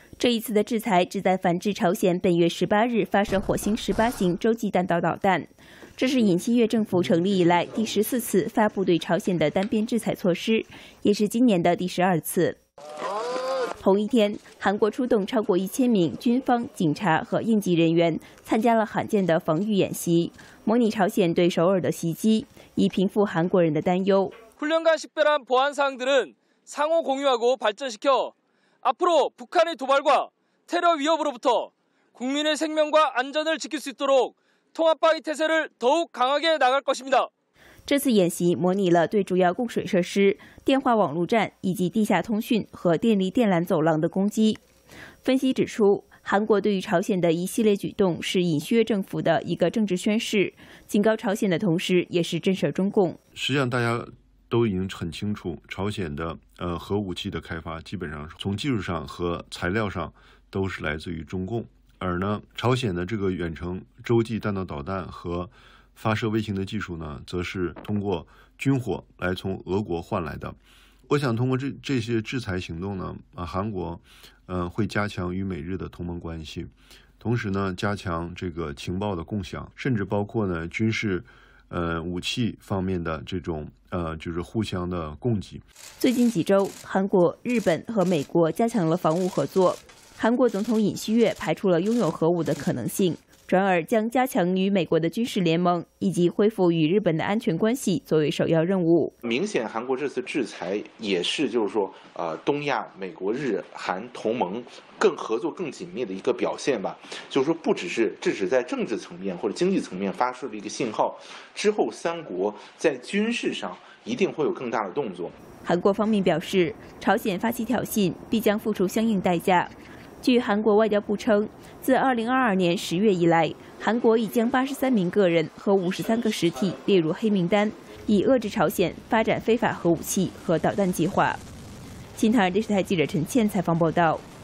这一次的制裁旨在反制朝鲜本月18日发射火星18型洲际弹道导弹。这是尹锡悦政府成立以来第14次发布对朝鲜的单边制裁措施，也是今年的第12次。同一天，韩国出动超过1000名军方、警察和应急人员，参加了罕见的防御演习，模拟朝鲜对首尔的袭击，以平复韩国人的担忧。 훈련과 식별한 보안 사항들은 상호 공유하고 발전시켜 앞으로 북한의 도발과 테러 위협으로부터 국민의 생명과 안전을 지킬 수 있도록 통합 방위 태세를 더욱 강하게 나갈 것입니다. 这次演习模拟了对主要供水设施、电话网络站以及地下通讯和电力电缆走廊的攻击。分析指出，韩国对于朝鲜的一系列举动是尹锡悦政府的一个政治宣示，警告朝鲜的同时，也是震慑中共。 实际上，大家都已经很清楚，朝鲜的核武器的开发基本上从技术上和材料上都是来自于中共，而呢，朝鲜的这个远程洲际弹道导弹和发射卫星的技术呢，则是通过军火来从俄国换来的。我想通过这些制裁行动呢，韩国会加强与美日的同盟关系，同时呢，加强这个情报的共享，甚至包括呢军事武器方面的这种就是互相的供给。 最近几周，韩国、日本和美国加强了防务合作。韩国总统尹锡悦排除了拥有核武的可能性，转而将加强与美国的军事联盟以及恢复与日本的安全关系作为首要任务。 明显，韩国这次制裁也是就是说，东亚、美国、日、韩同盟更合作、更紧密的一个表现吧。就是说，这只是在政治层面或者经济层面发出了一个信号，之后三国在军事上一定会有更大的动作。 韩国方面表示，朝鲜发起挑衅必将付出相应代价。据韩国外交部称，自2022年10月以来，韩国已将83名个人和53个实体列入黑名单，以遏制朝鲜发展非法核武器和导弹计划。新唐人电视台记者陈倩采访报道。